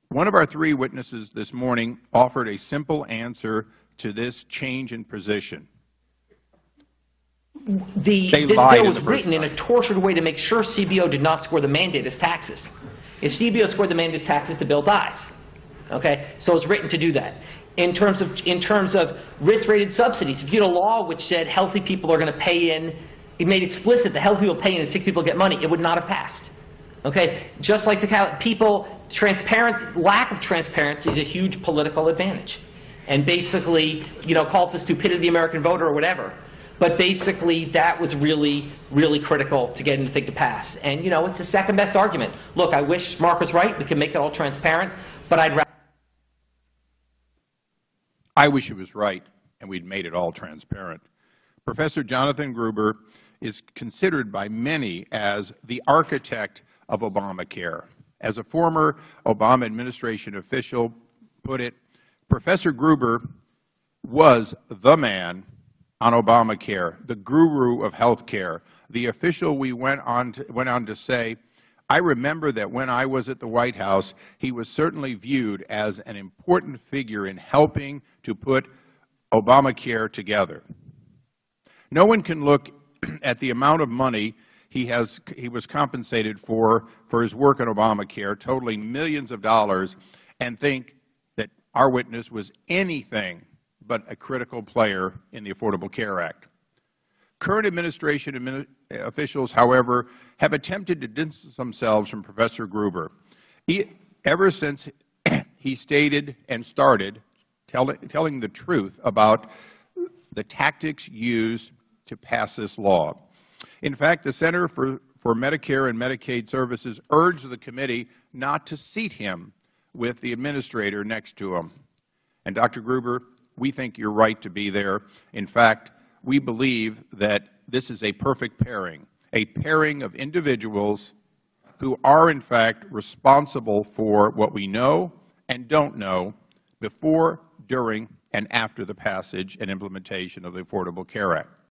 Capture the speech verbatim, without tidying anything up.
One of our three witnesses this morning offered a simple answer to this change in position. The, they this lied bill was in the first written time. in a tortured way to make sure C B O did not score the mandate as taxes. If C B O scored the mandate as taxes, the bill dies. Okay? So it's written to do that. In terms of, in terms of risk-rated subsidies, if you had a law which said healthy people are going to pay in, it made explicit that healthy people pay in and sick people get money, it would not have passed. Okay? Just like the people, transparent, lack of transparency is a huge political advantage. And basically, you know, call it the stupidity of the American voter or whatever. But basically, that was really, really critical to getting the thing to pass. And, you know, it's the second best argument. Look, I wish Mark was right. We can make it all transparent. But I'd rather. I wish he was right, and we'd made it all transparent. Professor Jonathan Gruber is considered by many as the architect of Obamacare. As a former Obama administration official put it, Professor Gruber was the man on Obamacare, the guru of health care. The official we went on to, went on to say, I remember that when I was at the White House, he was certainly viewed as an important figure in helping to put Obamacare together. No one can look at the amount of money he, has, he was compensated for for his work on Obamacare, totaling millions of dollars, and think that our witness was anything but a critical player in the Affordable Care Act. Current administration admin officials, however, have attempted to distance themselves from Professor Gruber. He, ever since he stated and started tell, telling the truth about the tactics used to pass this law. In fact, the Center for, for Medicare and Medicaid Services urged the committee not to seat him with the administrator next to him. And Doctor Gruber, we think you're right to be there. In fact, we believe that this is a perfect pairing, a pairing of individuals who are, in fact, responsible for what we know and don't know before, during, and after the passage and implementation of the Affordable Care Act.